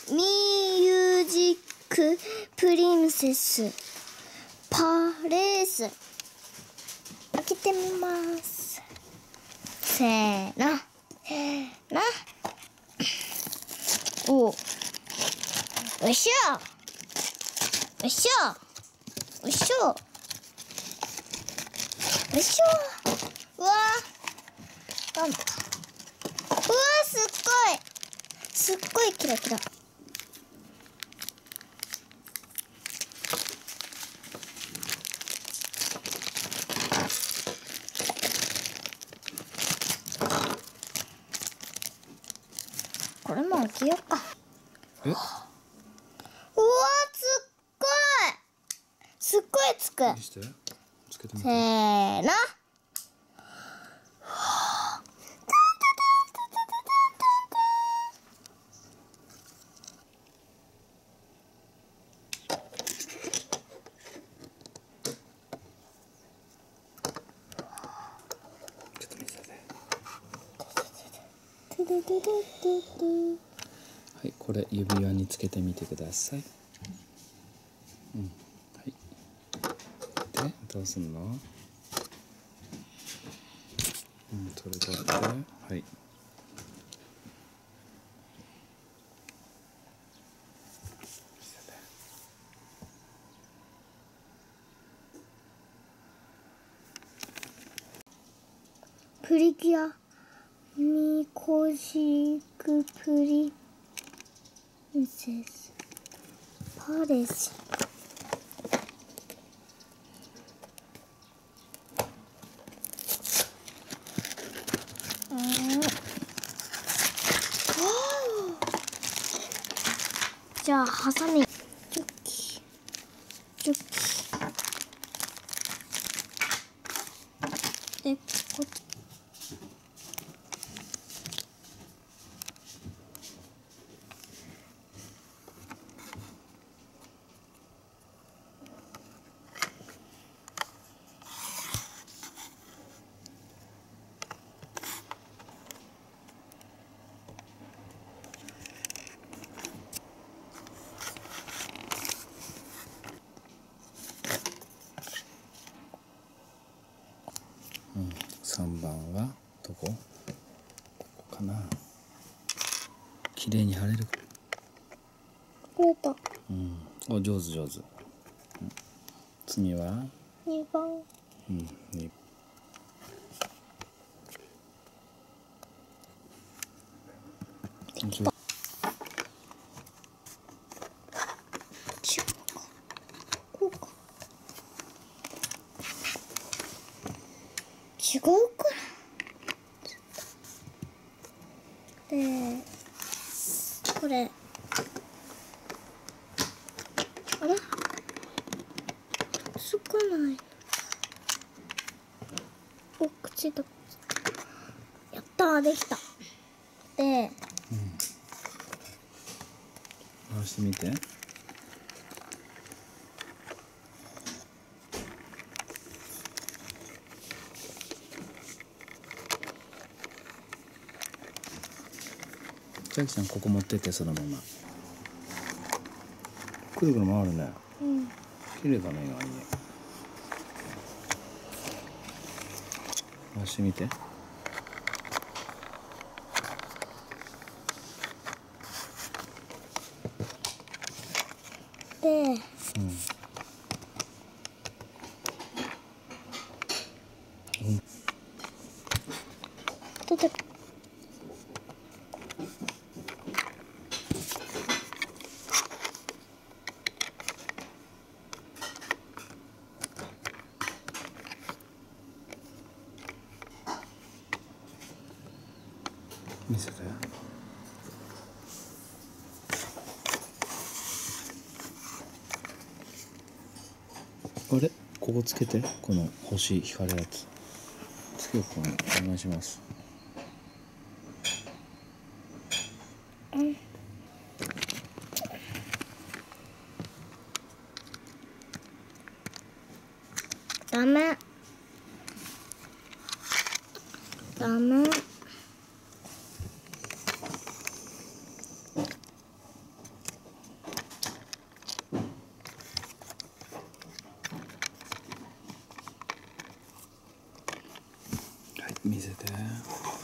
ミュージックプリンセスパレース。開けてみます。せーの。およいしょよいしょよいしょよいしょ。うわー、なんだ。うわー、すっごいキラキラ。これも開けようか。 え？ うわー、すっごいつく。 見して。つけてみせて。 ーの。 ちょっと見せて。はい、これ指輪につけてみてください。うん、はい。で、どうすんの？うん、それ取って、はい。 プリキュアミコジクプリンセスパレス。じゃあハサミチョキチョキでこっち。 3番はどこ？ここかな。綺麗に貼れる。 これとうん、お、上手。次は 2番。 うん、に違うか。こうか。違うかな。で、これ。あれ？つかない。お、口だ。やったー、できた。で、 回してみて。千秋ちゃん、ここ持ってってそのまま。くるくる回るね。 うん。 綺麗だね、意外に。回してみて。 で、 うん。 出て。 見せて。あれ、ここつけて。この星光るやつつけようかな。お願いします。 ダメ。ダメ。 見せて。